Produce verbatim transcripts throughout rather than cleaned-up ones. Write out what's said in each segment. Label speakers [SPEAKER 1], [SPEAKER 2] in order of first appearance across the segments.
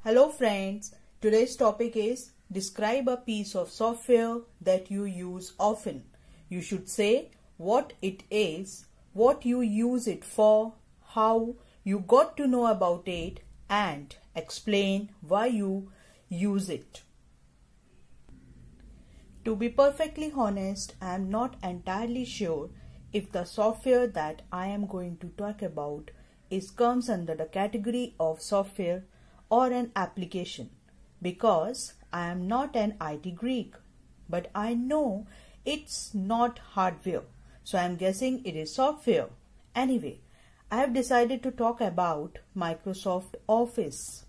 [SPEAKER 1] Hello friends, today's topic is describe a piece of software that you use often. You should say what it is, what you use it for, how you got to know about it, and explain why you use it. To be perfectly honest, I am not entirely sure if the software that I am going to talk about is comes under the category of software or an application, because I am not an I T geek, but I know it's not hardware, so I am guessing it is software. Anyway, I have decided to talk about Microsoft Office.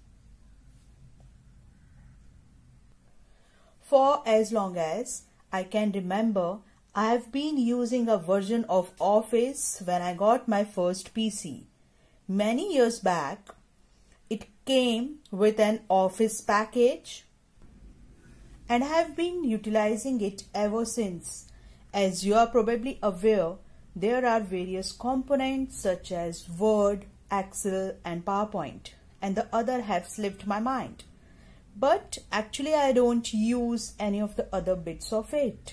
[SPEAKER 1] For as long as I can remember, I have been using a version of Office when I got my first P C. Many years back, it came with an Office package and I have been utilizing it ever since. As you are probably aware, there are various components such as Word, Excel and PowerPoint, and the other have slipped my mind. But actually I don't use any of the other bits of it.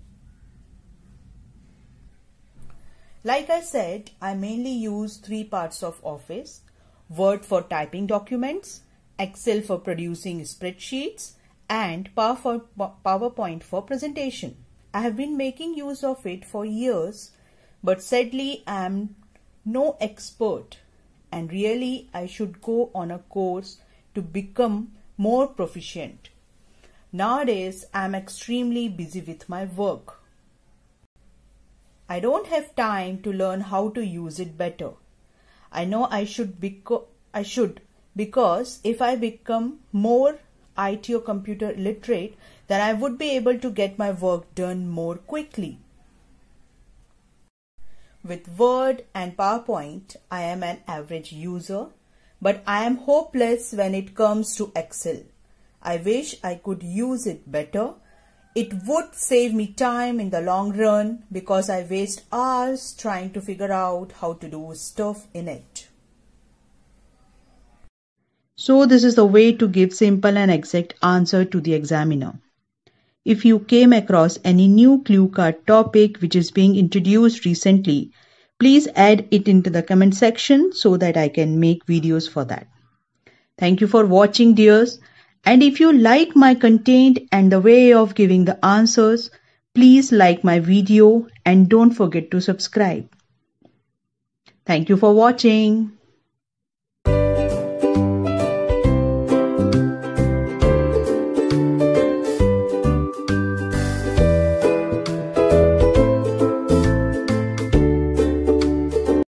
[SPEAKER 1] Like I said, I mainly use three parts of Office: Word for typing documents, Excel for producing spreadsheets, and PowerPoint for presentation. I have been making use of it for years, but sadly I am no expert, and really I should go on a course to become more proficient. Nowadays I am extremely busy with my work. I don't have time to learn how to use it better. I know I should beco- I should because if I become more I T or computer literate, then I would be able to get my work done more quickly. With Word and PowerPoint, I am an average user, but I am hopeless when it comes to Excel. I wish I could use it better. It would save me time in the long run because I waste hours trying to figure out how to do stuff in it. So this is the way to give simple and exact answer to the examiner. If you came across any new clue card topic which is being introduced recently, please add it into the comment section so that I can make videos for that. Thank you for watching, dears. And if you like my content and the way of giving the answers, please like my video and don't forget to subscribe. Thank you for watching.